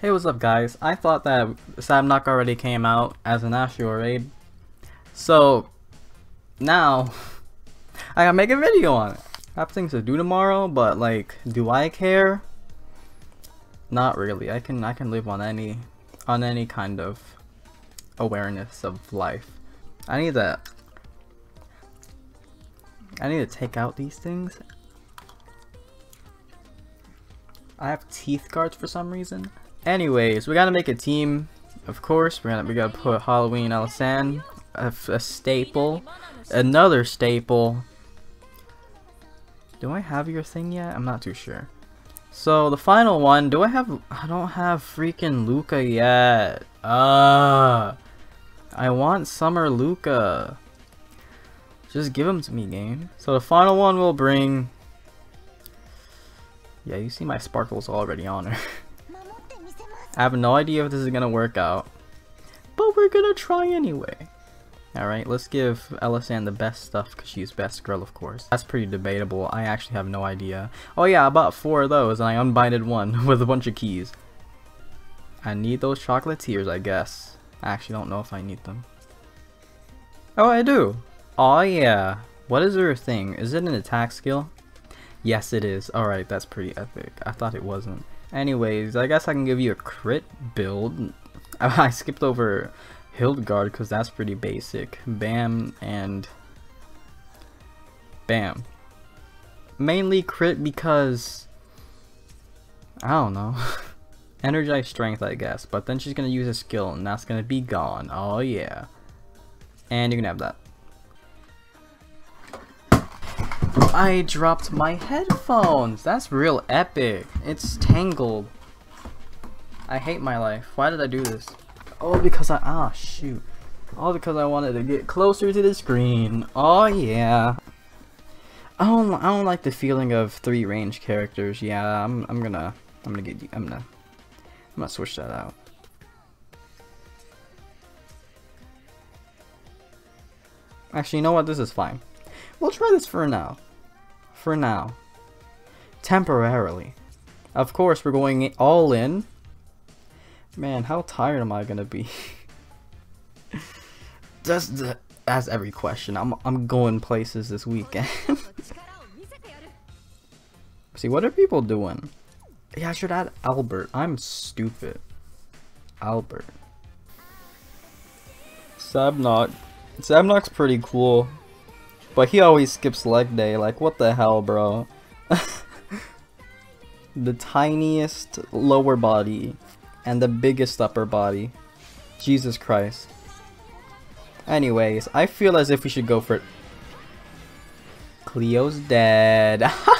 Hey, what's up guys? I thought that Sabnock already came out as an Astral raid, so now I gotta make a video on it. I have things to do tomorrow, but like, do I care? Not really. I can live on any kind of awareness of life. I need to take out these things. I have teeth guards for some reason. Anyways, we gotta make a team. Of course, we gotta put Halloween Alisan, a staple, another staple. Do I have your thing yet? I'm not too sure. So the final one, I don't have freaking Luca yet. I want Summer Luca. Just give him to me, game. So the final one will bring. Yeah, you see my sparkles already on her. I have no idea if this is gonna work out, but we're gonna try anyway. Alright, let's give Alisan the best stuff because she's best girl, of course. That's pretty debatable. I actually have no idea. Oh yeah, I bought 4 of those and I unbinded one with a bunch of keys. I need those chocolatiers, I guess. I actually don't know if I need them. Oh, I do. Oh yeah. What is her thing? Is it an attack skill? Yes, it is. Alright, that's pretty epic. I thought it wasn't. Anyways, I guess I can give you a crit build. I skipped over Hildegard because that's pretty basic. Bam and bam. Mainly crit because I don't know. Energized strength, I guess. But then she's gonna use a skill and that's gonna be gone. Oh yeah. And you can have that. I dropped my headphones. That's real epic. It's tangled. I hate my life. Why did I do this? Oh, because shoot. All because I wanted to get closer to the screen. Oh yeah. I don't like the feeling of 3 range characters. Yeah, I'm gonna switch that out. Actually, you know what? This is fine. We'll try this for now. For now. Temporarily. Of course, we're going all in. Man, how tired am I gonna be? Just ask every question. I'm going places this weekend. See, what are people doing? Yeah, I should add Albert. I'm stupid. Albert. Sabnock. Sabnock's pretty cool. But he always skips leg day, like what the hell, bro? The tiniest lower body and the biggest upper body. Jesus Christ. Anyways, I feel as if we should go for it. Cleo's dead.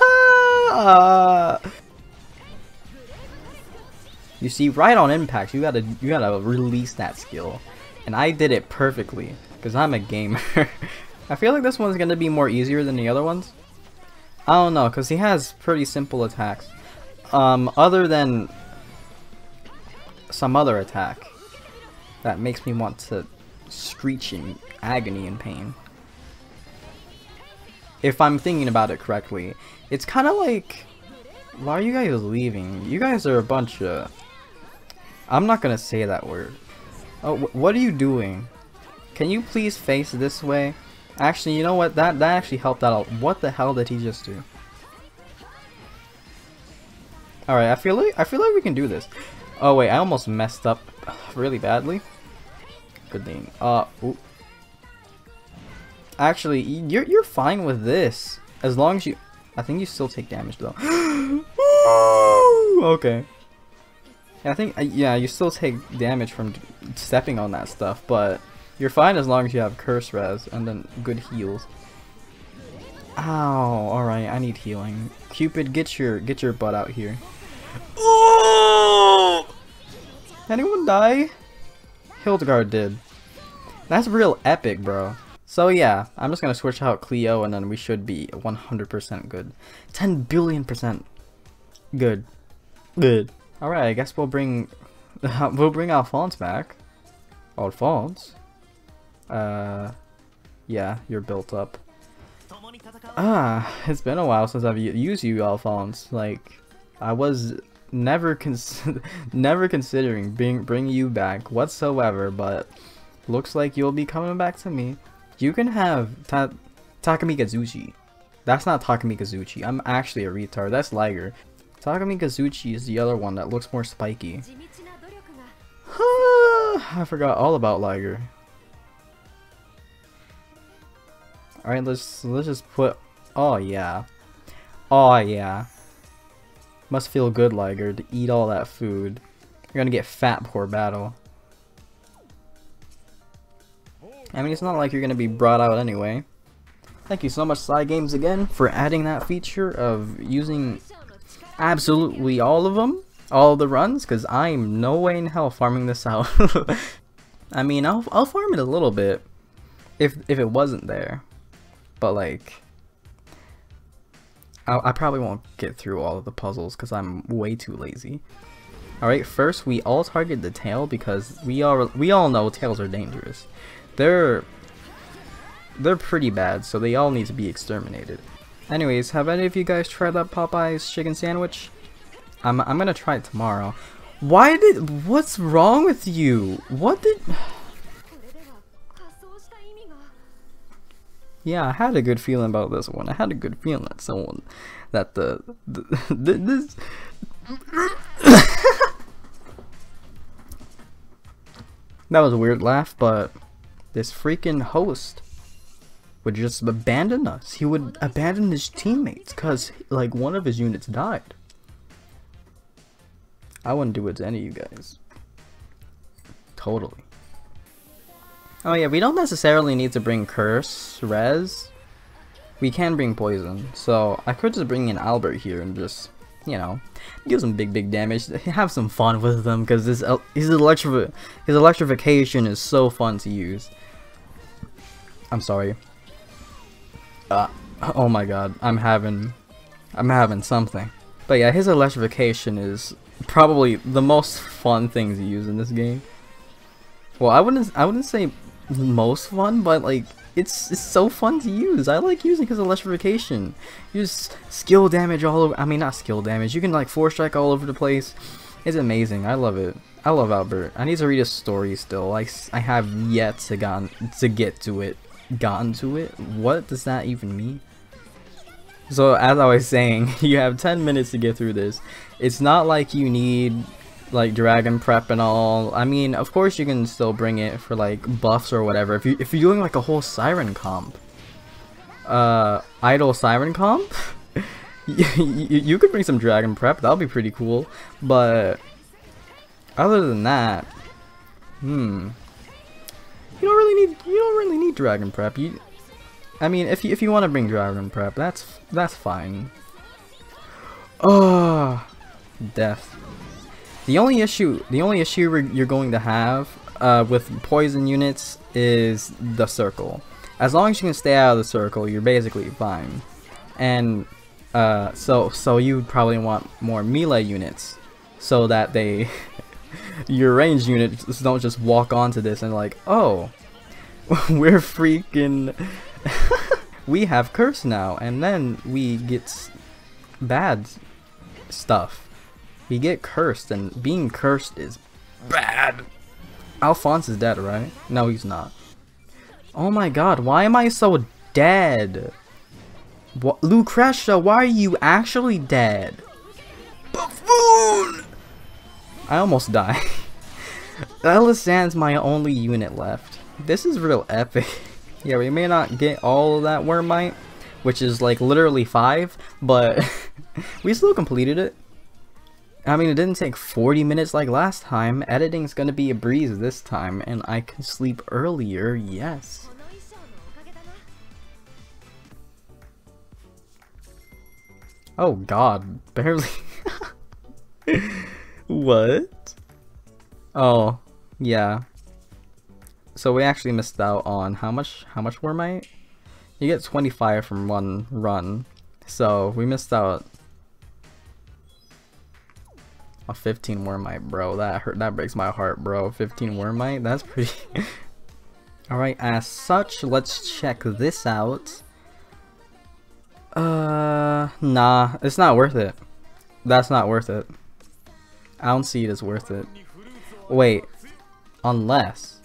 You see, right on impact, you gotta release that skill. And I did it perfectly, because I'm a gamer. I feel like this one's gonna be more easier than the other ones. I don't know, because he has pretty simple attacks. Other than some other attack that makes me want to screech in agony and pain. If I'm thinking about it correctly. It's kind of like, why are you guys leaving? You guys are a bunch of... I'm not gonna say that word. Oh, what are you doing? Can you please face this way? Actually, you know what? That actually helped out. What the hell did he just do? All right, I feel like we can do this. Oh wait, I almost messed up really badly. Good thing. Ooh. Actually, you're fine with this as long as you. I think you still take damage though. Okay. I think yeah, you still take damage from stepping on that stuff, but. You're fine as long as you have curse res and then good heals. Ow! Alright, I need healing. Cupid, get your butt out here. Oh! Anyone die? Hildegard did. That's real epic, bro. So yeah, I'm just gonna switch out Cleo and then we should be 100% good. 10 billion% good. Good. Alright, I guess we'll bring Alphonse back. Alphonse? Yeah, you're built up. It's been a while since I've used you, Alphonse. Like, I was never considering bring you back whatsoever, but looks like you'll be coming back to me. You can have Takamikazuchi. That's not Takamikazuchi. I'm actually a retard. That's Liger. Takamikazuchi is the other one that looks more spiky. I forgot all about Liger. Alright, let's just put... Oh yeah. Oh yeah. Must feel good, Liger, to eat all that food. You're gonna get fat before battle. I mean, it's not like you're gonna be brought out anyway. Thank you so much, Side Games, again, for adding that feature of using absolutely all of them, all of the runs, because I'm no way in hell farming this out. I mean, I'll farm it a little bit if it wasn't there, but like, I probably won't get through all of the puzzles because I'm way too lazy. Alright, first we all target the tail because we all know tails are dangerous. They're pretty bad, so they all need to be exterminated. Anyways, have any of you guys tried that Popeye's chicken sandwich? I'm gonna try it tomorrow. What's wrong with you? Yeah, I had a good feeling about this one. I had a good feeling that this that was a weird laugh, but this freaking host would just abandon us. He would abandon his teammates because like one of his units died. I wouldn't do it to any of you guys. Totally. Oh yeah, we don't necessarily need to bring Curse, Res. We can bring Poison, so I could just bring in Albert here and just, you know, give some big damage, have some fun with them, because his electrification is so fun to use. I'm sorry. Oh my god, I'm having something. But yeah, his electrification is probably the most fun thing to use in this game. Well, I wouldn't say most fun, but like it's so fun to use. I like using his electrification. You just skill damage all over. I mean, not skill damage. You can like force strike all over the place. It's amazing. I love it. I love Albert. I need to read his story still. I have yet to get to it. Gotten to it. What does that even mean? So as I was saying, you have 10 minutes to get through this. It's not like you need like dragon prep and all. I mean, of course you can still bring it for like buffs or whatever. If you're doing like a whole siren comp, idle siren comp, you could bring some dragon prep. That'll be pretty cool. But other than that, you don't really need dragon prep. I mean, if you want to bring dragon prep, that's fine. Oh, death. The only issue you're going to have with poison units is the circle. As long as you can stay out of the circle, you're basically fine. And so you probably want more melee units so that your ranged units don't just walk onto this and like, oh, we're freaking we have curse now, and then we get bad stuff. We get cursed, and being cursed is bad. Alphonse is dead, right? No, he's not. Oh my god, why am I so dead? Lucretia, why are you actually dead? Buffoon! I almost died. Elisand's my only unit left. This is real epic. Yeah, we may not get all of that Wormite, which is like literally 5, but we still completed it. I mean, it didn't take 40 minutes like last time. Editing's gonna be a breeze this time, and I can sleep earlier, yes. Oh god, barely. What? Oh, yeah. So we actually missed out on how much Wormite? You get 25 from one run. So we missed out a 15 Wormite, bro. That breaks my heart, bro. 15 Wormite, that's pretty. Alright, as such, let's check this out. Nah, it's not worth it. That's not worth it. I don't see it as worth it. Wait, unless,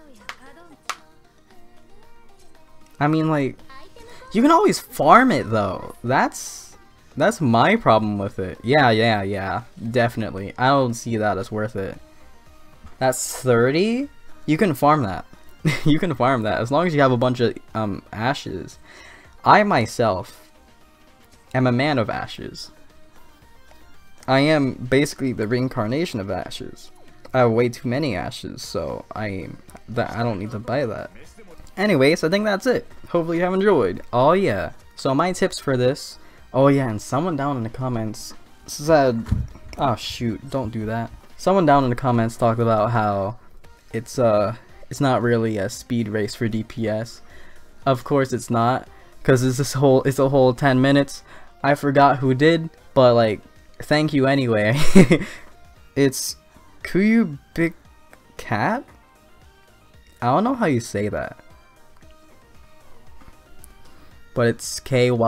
I mean, like, you can always farm it though. That's my problem with it. Yeah, definitely. I don't see that as worth it. That's 30? You can farm that. You can farm that as long as you have a bunch of ashes. I myself am a man of ashes. I am basically the reincarnation of ashes. I have way too many ashes, so I don't need to buy that. Anyways, I think that's it. Hopefully you have enjoyed. Oh yeah. So my tips for this. Oh yeah, and someone down in the comments said, oh shoot, don't do that. Someone down in the comments talked about how it's not really a speed race for DPS. Of course it's not, because it's a whole 10 minutes. I forgot who did, but like, thank you anyway. It's Kuyu Big Cat? I don't know how you say that. But it's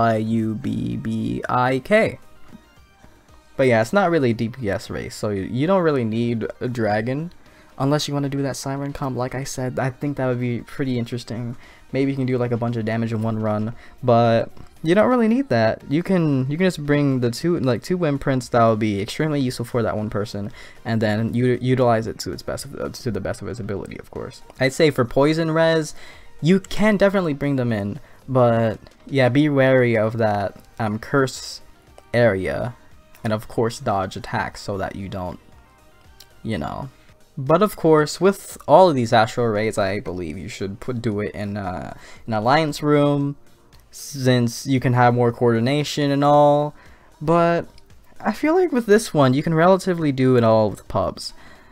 Kyubbik. But yeah, it's not really a DPS race, so you don't really need a dragon unless you want to do that siren comp. Like I said, I think that would be pretty interesting. Maybe you can do like a bunch of damage in one run, but you don't really need that. You can just bring the two imprints that will be extremely useful for that one person, and then you utilize it to the best of its ability, of course. I'd say for poison res, you can definitely bring them in, but yeah, be wary of that curse area, and of course dodge attacks so that you don't, you know. But of course, with all of these astral raids, I believe you should do it in an alliance room, since you can have more coordination and all. But I feel like with this one, you can relatively do it all with pubs.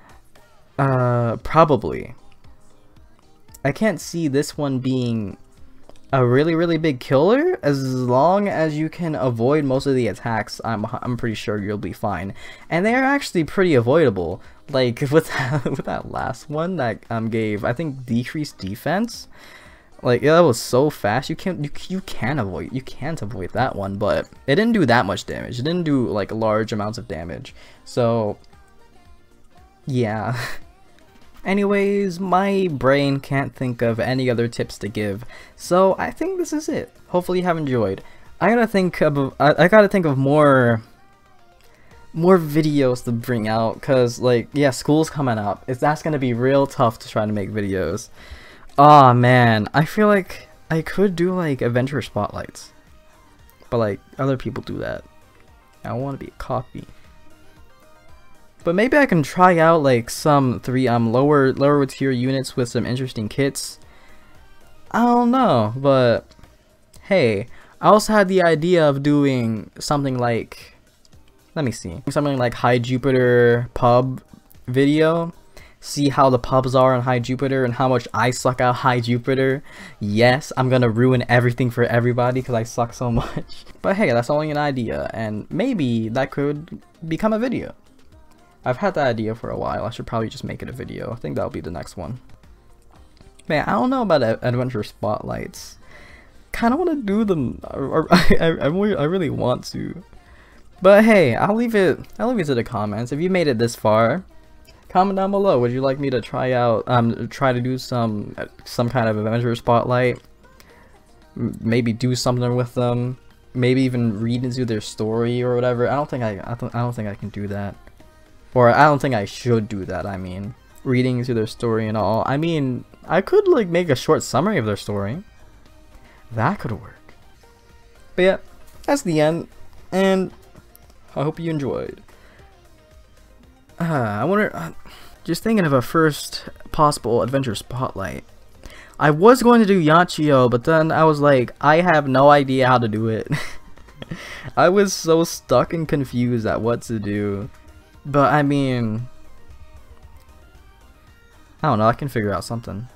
Probably. I can't see this one being a really big killer. As long as you can avoid most of the attacks, I'm pretty sure you'll be fine. And they are actually pretty avoidable. Like with that last one that gave, I think, decreased defense. Like, yeah, that was so fast. You can't avoid that one, but it didn't do that much damage. It didn't do like large amounts of damage. So yeah. Anyways, my brain can't think of any other tips to give, so I think this is it. Hopefully you have enjoyed. I gotta think of more videos to bring out, cause like, yeah, school's coming up. That's gonna be real tough to try to make videos. Aw, man, I feel like I could do like adventure spotlights, but like other people do that. I want to be a copy. But maybe I can try out like some lower tier units with some interesting kits. I don't know, but hey, I also had the idea of doing something like, let me see, something like High Jupiter pub video. See how the pubs are on High Jupiter and how much I suck out High Jupiter. Yes, I'm gonna ruin everything for everybody because I suck so much. But hey, that's only an idea, and maybe that could become a video. I've had that idea for a while. I should probably just make it a video. I think that'll be the next one. Man, I don't know about adventure spotlights. Kind of want to do them. I really want to. But hey, I'll leave it to the comments. If you made it this far, comment down below. Would you like me to try to do some kind of adventure spotlight? Maybe do something with them. Maybe even read into their story or whatever. I don't think I can do that. Or I don't think I should do that. I mean, reading into their story and all. I mean, I could like make a short summary of their story. That could work. But yeah, that's the end, and I hope you enjoyed. I wonder, just thinking of a first possible adventure spotlight. I was going to do Yachio, but then I was like, I have no idea how to do it. I was so stuck and confused at what to do. But I mean, I don't know, I can figure out something.